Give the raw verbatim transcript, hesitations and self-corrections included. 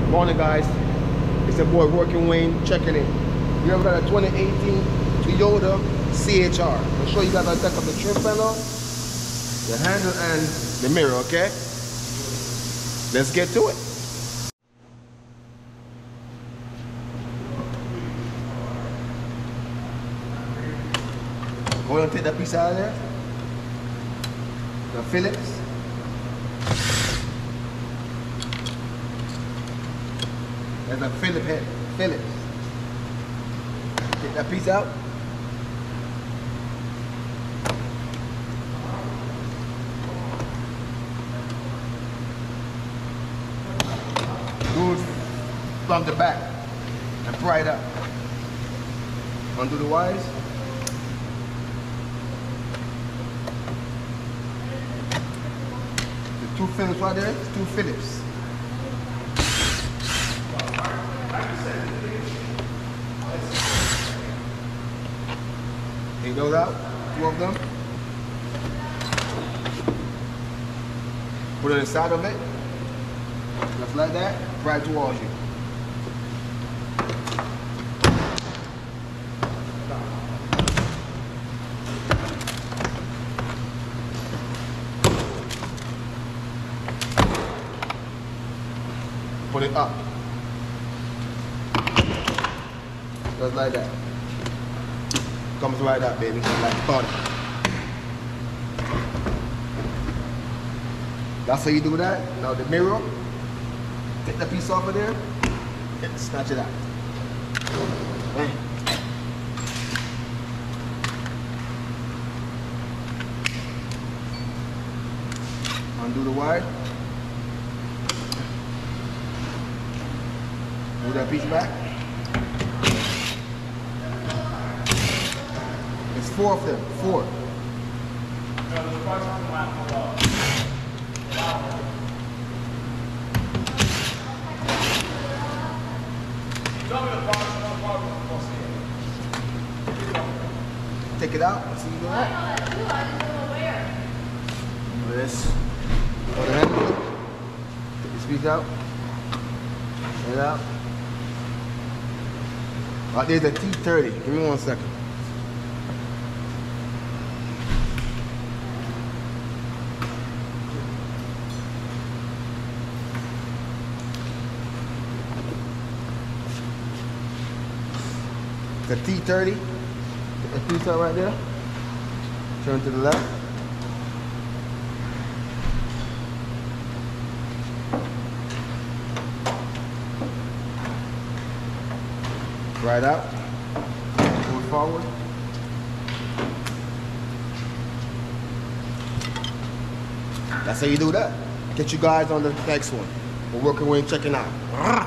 Morning, guys. It's your boy Working Wayne checking in. We have got a twenty eighteen Toyota C H R. I'll show you guys how to set up the trim panel, the handle, and the mirror. Okay. Let's get to it. Go ahead and take that piece out of there. The Phillips. There's a Phillips head. Phillips. Take that piece out. Do it from the back and pry it up. Undo the wires. The two Phillips right there, two Phillips. Take those out, two of them. Put it inside of it, just like that, right towards you. Put it up, just like that. Comes right up, baby, like fun. That's how you do that. Now the mirror, take the piece off of there, and snatch it out. Bam. Undo the wire. Move that piece back. It's four of them, four. Take it out. Let's see you do that. Do this. Put the handle. Take this piece out. Get it out. Oh, there's a T thirty. Give me one second. The T thirty, put that piece out right there, turn to the left. Right out, move forward. That's how you do that. Get you guys on the next one. We're Working Wayne checking out.